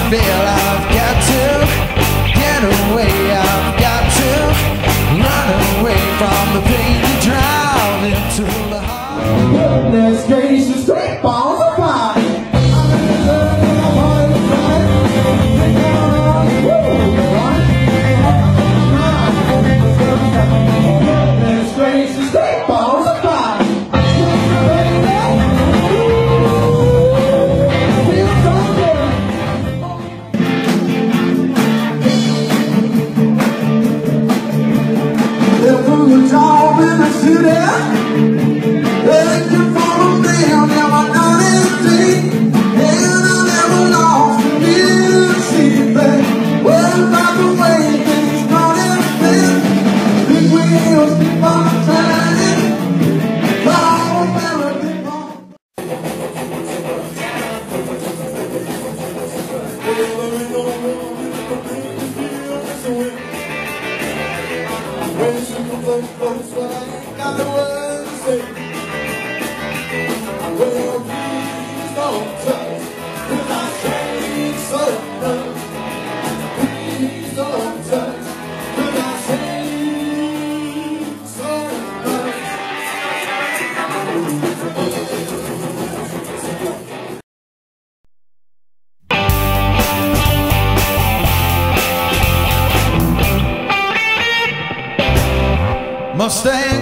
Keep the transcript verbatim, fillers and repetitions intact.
feel I've got to get away, I've got to run away from the pain you drive into the heart. Goodness gracious, straight balls of fire. Goodness gracious, straight balls of fire. Job in the city, looking for a meal, never done anything, and I never lost a little city, babe. What about the way things gone and been? Big wheels keep on turning, all American on. Folks, but I ain't got the words to say. Well, please don't touch, 'cause I shake so much. Please don't touch, 'cause I shake so much. Mustang